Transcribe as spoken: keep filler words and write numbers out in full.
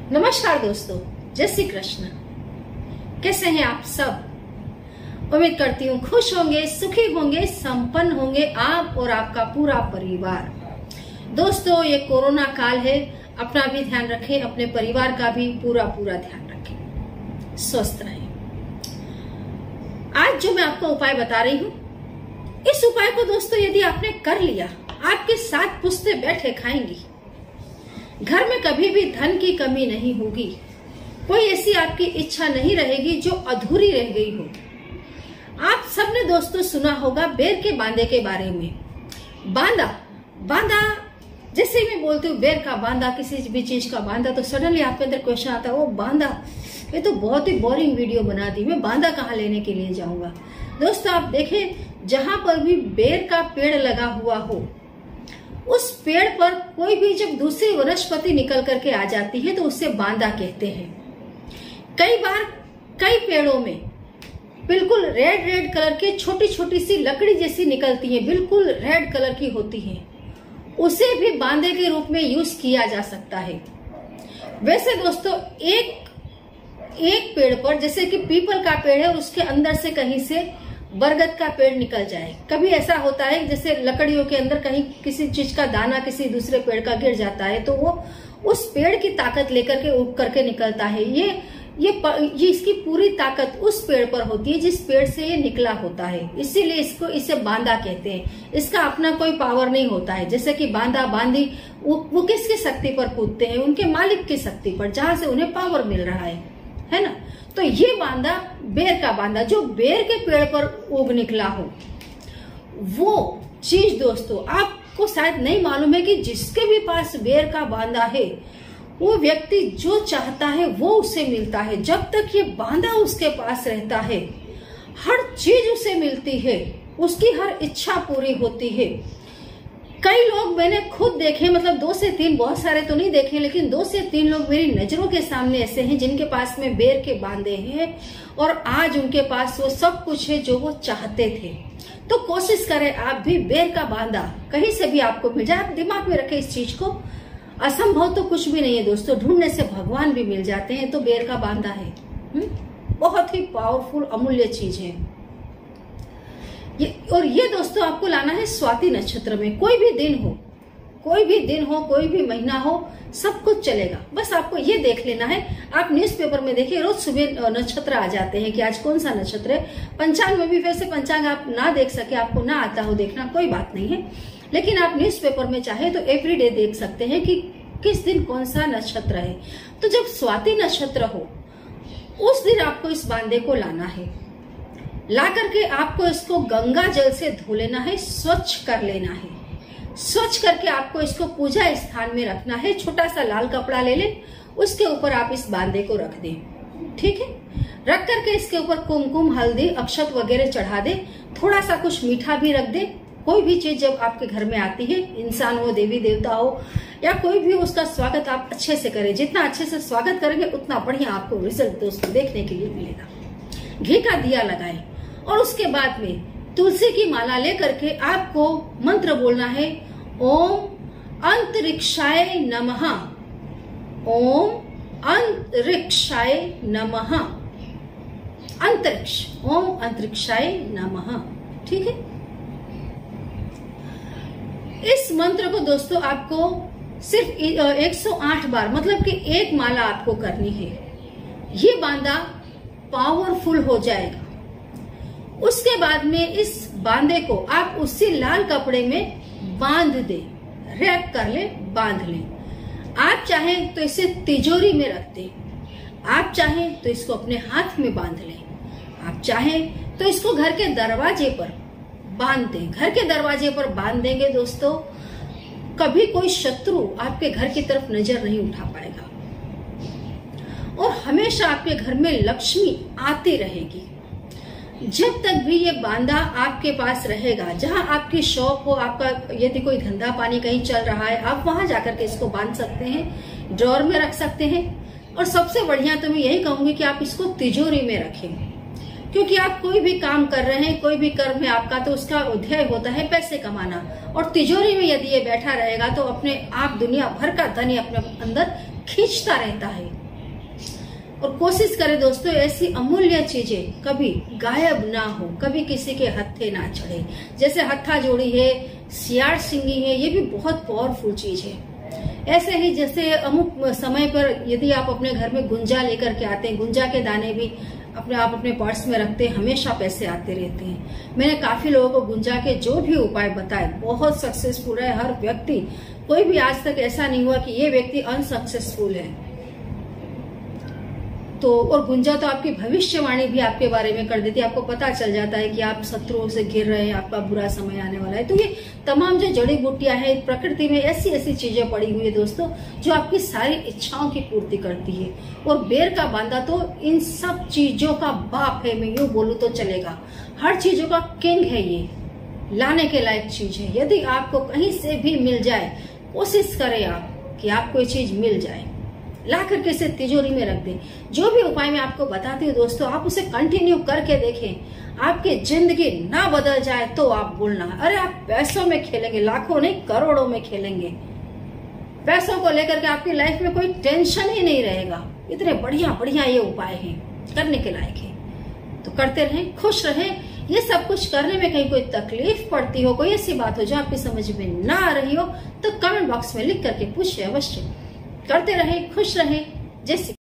नमस्कार दोस्तों, जय श्री कृष्ण। कैसे हैं आप सब? उम्मीद करती हूँ खुश होंगे, सुखी होंगे, संपन्न होंगे आप और आपका पूरा परिवार। दोस्तों, ये कोरोना काल है, अपना भी ध्यान रखें, अपने परिवार का भी पूरा पूरा ध्यान रखें, स्वस्थ रहें। आज जो मैं आपको उपाय बता रही हूँ, इस उपाय को दोस्तों यदि आपने कर लिया, आपके साथ पुश्ते बैठे खाएंगी। घर में कभी भी धन की कमी नहीं होगी। कोई ऐसी आपकी इच्छा नहीं रहेगी जो अधूरी रह गई हो। आप सबने दोस्तों सुना होगा बेर के बांदे के बारे में। बांदा बांदा जैसे मैं बोलती हूँ बेर का बांदा, किसी भी चीज का बांदा, तो सडनली आपके अंदर क्वेश्चन आता है, वो बांदा, ये तो बहुत ही बोरिंग वीडियो बना दी, मैं बांदा कहाँ लेने के लिए जाऊंगा। दोस्तों आप देखें, जहां पर भी बेर का पेड़ लगा हुआ हो, उस पेड़ पर कोई भी जब दूसरी वनस्पति निकल करके आ जाती है तो उससे बांदा कहते हैं। कई बार कई पेड़ों में बिल्कुल रेड रेड कलर के छोटी छोटी सी लकड़ी जैसी निकलती है, बिल्कुल रेड कलर की होती है, उसे भी बांदे के रूप में यूज किया जा सकता है। वैसे दोस्तों एक एक पेड़ पर, जैसे कि पीपल का पेड़ है, उसके अंदर से कहीं से बरगद का पेड़ निकल जाए। कभी ऐसा होता है जैसे लकड़ियों के अंदर कहीं किसी चीज का दाना किसी दूसरे पेड़ का गिर जाता है, तो वो उस पेड़ की ताकत लेकर के उग करके निकलता है। ये ये ये इसकी पूरी ताकत उस पेड़ पर होती है जिस पेड़ से ये निकला होता है, इसीलिए इसको इसे बांदा कहते हैं। इसका अपना कोई पावर नहीं होता है। जैसे कि बांदा बांदी वो, वो किसकी शक्ति पर कूदते हैं? उनके मालिक की शक्ति पर, जहां से उन्हें पावर मिल रहा है, है ना। तो ये बांदा, बेर का बांदा जो बेर के पेड़ पर उग निकला हो, वो चीज दोस्तों आपको शायद नहीं मालूम है कि जिसके भी पास बेर का बांदा है, वो व्यक्ति जो चाहता है वो उसे मिलता है। जब तक ये बांदा उसके पास रहता है, हर चीज उसे मिलती है, उसकी हर इच्छा पूरी होती है। कई लोग मैंने खुद देखे, मतलब दो से तीन, बहुत सारे तो नहीं देखे, लेकिन दो से तीन लोग मेरी नजरों के सामने ऐसे हैं जिनके पास में बेर के बांदे हैं और आज उनके पास वो सब कुछ है जो वो चाहते थे। तो कोशिश करें आप भी, बेर का बांदा कहीं से भी आपको मिल जाए, आप दिमाग में रखें इस चीज को। असंभव तो कुछ भी नहीं है दोस्तों, ढूंढने से भगवान भी मिल जाते हैं। तो बेर का बांदा है, हुँ? बहुत ही पावरफुल अमूल्य चीज है ये। और ये दोस्तों आपको लाना है स्वाति नक्षत्र में। कोई भी दिन हो, कोई भी दिन हो, कोई भी महीना हो, सब कुछ चलेगा। बस आपको ये देख लेना है। आप न्यूज़पेपर में देखिए, रोज सुबह नक्षत्र आ जाते हैं कि आज कौन सा नक्षत्र है। पंचांग में भी वैसे पंचांग आप ना देख सके, आपको ना आता हो देखना, कोई बात नहीं है, लेकिन आप न्यूज़पेपर में चाहे तो एवरीडे देख सकते हैं कि किस दिन कौन सा नक्षत्र है। तो जब स्वाति नक्षत्र हो, उस दिन आपको इस बांदे को लाना है। ला करके आपको इसको गंगा जल से धो लेना है, स्वच्छ कर लेना है। स्वच्छ करके आपको इसको पूजा स्थान में रखना है। छोटा सा लाल कपड़ा ले लें, उसके ऊपर आप इस बांदे को रख दें, ठीक है। रख करके इसके ऊपर कुमकुम, हल्दी, अक्षत वगैरह चढ़ा दें। थोड़ा सा कुछ मीठा भी रख दें। कोई भी चीज जब आपके घर में आती है, इंसान हो, देवी देवता हो या कोई भी, उसका स्वागत आप अच्छे से करें। जितना अच्छे से स्वागत करेंगे उतना बढ़िया आपको रिजल्ट दोस्तों देखने के लिए मिलेगा। घी का दिया लगाएं और उसके बाद में तुलसी की माला लेकर के आपको मंत्र बोलना है, ओम अंतरिक्षाय नमः, ओम अंतरिक्षाय नमः, अंतरिक्ष, ओम अंतरिक्षाय नमः, ठीक है। इस मंत्र को दोस्तों आपको सिर्फ एक सौ आठ बार, मतलब कि एक माला आपको करनी है। ये बांदा पावरफुल हो जाएगा। उसके बाद में इस बांदे को आप उसी लाल कपड़े में बांध दे, रैप कर ले, बांध ले। आप चाहें तो इसे तिजोरी में रख दे, आप चाहें तो इसको अपने हाथ में बांध ले, आप चाहें तो इसको घर के दरवाजे पर बांध दें। घर के दरवाजे पर बांध देंगे दोस्तों, कभी कोई शत्रु आपके घर की तरफ नजर नहीं उठा पाएगा और हमेशा आपके घर में लक्ष्मी आती रहेगी। जब तक भी ये बांदा आपके पास रहेगा, जहां आपकी शॉप हो, आपका यदि कोई धंधा पानी कहीं चल रहा है, आप वहां जाकर के इसको बांध सकते हैं, ड्रॉर में रख सकते हैं। और सबसे बढ़िया तो मैं यही कहूंगी कि आप इसको तिजोरी में रखें, क्योंकि आप कोई भी काम कर रहे हैं, कोई भी कर्म है आपका, तो उसका ध्येय होता है पैसे कमाना। और तिजोरी में यदि ये बैठा रहेगा तो अपने आप दुनिया भर का धन अपने अंदर खींचता रहता है। और कोशिश करें दोस्तों ऐसी अमूल्य चीजें कभी गायब ना हो, कभी किसी के हत्थे ना चढ़े। जैसे हत्था जोड़ी है, सियार सिंगी है, ये भी बहुत पावरफुल चीज है। ऐसे ही जैसे अमुक समय पर यदि आप अपने घर में गुंजा लेकर के आते हैं, गुंजा के दाने भी अपने आप अपने पर्स में रखते हैं, हमेशा पैसे आते रहते हैं। मैंने काफी लोगों को गुंजा के जो भी उपाय बताए बहुत सक्सेसफुल है। हर व्यक्ति, कोई भी आज तक ऐसा नहीं हुआ कि ये व्यक्ति अनसक्सेसफुल है। तो और गुंजा तो आपकी भविष्यवाणी भी आपके बारे में कर देती है, आपको पता चल जाता है कि आप शत्रुओं से घिर रहे हैं, आपका बुरा समय आने वाला है। तो ये तमाम जो जड़ी बूटियां हैं, प्रकृति में ऐसी ऐसी चीजें पड़ी हुई है दोस्तों जो आपकी सारी इच्छाओं की पूर्ति करती है। और बेर का बांदा तो इन सब चीजों का बाप है, मैं यूं बोलूं तो चलेगा। हर चीजों का किंग है, ये लाने के लायक चीज है। यदि आपको कहीं से भी मिल जाए, कोशिश करें आप कि आपको ये चीज मिल जाए, ला करके इसे तिजोरी में रख दें। जो भी उपाय मैं आपको बताती हूँ दोस्तों, आप उसे कंटिन्यू करके देखें। आपकी जिंदगी ना बदल जाए तो आप बोलना, अरे आप पैसों में खेलेंगे, लाखों नहीं करोड़ों में खेलेंगे। पैसों को लेकर के आपकी लाइफ में कोई टेंशन ही नहीं रहेगा। इतने बढ़िया बढ़िया ये उपाय हैं, करने के लायक है। तो करते रहें, खुश रहें। ये सब कुछ करने में कहीं कोई तकलीफ पड़ती हो, कोई ऐसी बात हो जो आपकी समझ में ना आ रही हो, तो कमेंट बॉक्स में लिख करके पूछिए अवश्य। करते रहे, खुश रहे। जय श्री